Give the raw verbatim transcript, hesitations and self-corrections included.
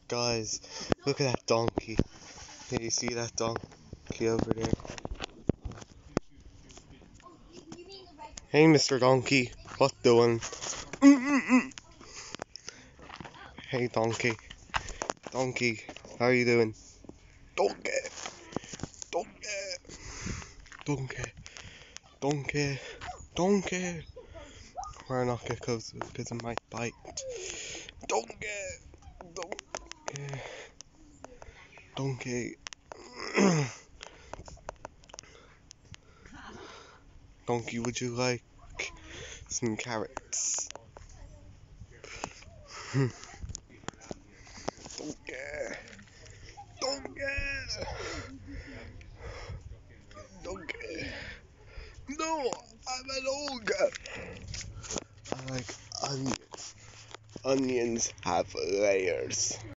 Guys, look at that donkey. Can you see that donkey over there? Hey, Mister Donkey, what doing? Mm-mm-mm. Hey, donkey. Donkey, how are you doing? Donkey. Donkey. Donkey. Donkey. Donkey. We're not get close because it might bite. Donkey. Donkey. Donkey. Donkey, would you like some carrots? Donkey. Donkey. Donkey. No, I'm an ogre. I like onions. Onions have layers.